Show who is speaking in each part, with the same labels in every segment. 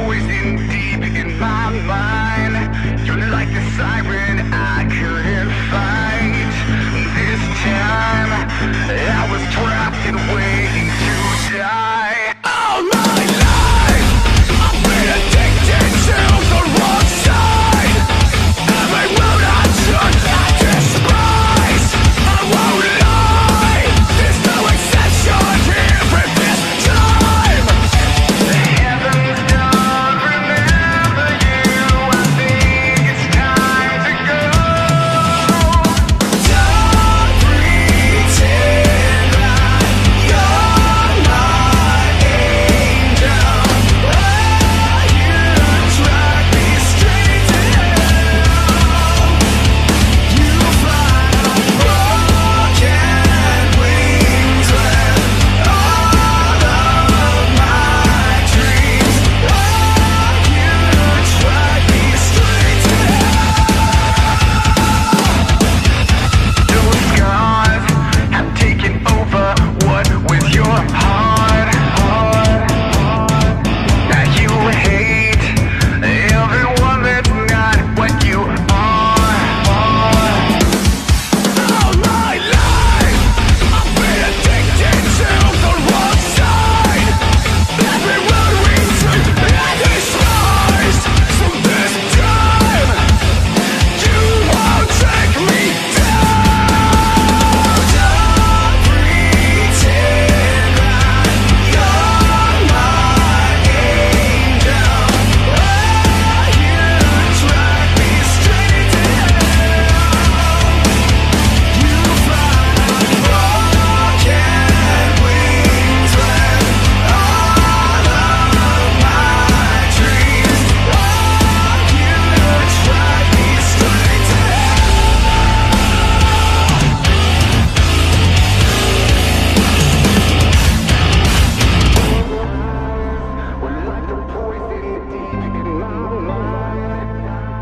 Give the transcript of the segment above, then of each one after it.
Speaker 1: poison deep in my mind. You're like the siren I couldn't fight. This time I was trapped and waiting to die. All my life I've been addicted to the wrong side. Every road I took I despise. I won't lie, there's no exception here for this time. Heaven's done, remember you. I think it's time to go. Don't pretend like you're my angel. Oh, you drag me straight to hell. You fly on broken wings with all of my dreams. Oh, you drag me straight to hell. Those scars have taken over. What with your heart? Now you hate everyone that's not what you are. All my life I've been addicted to the wrong side. Every road we took I despised. So this time you won't take me down. Don't pretend like you're my angel. Oh, you drag me straight to hell. You fly on broken wings with all of my dreams. Oh, you drag me straight to hell. We're like the poison deep in my mind.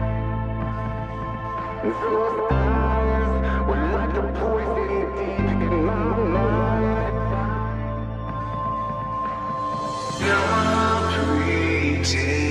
Speaker 1: Those eyes were like the poison deep in my mind. Don't pretend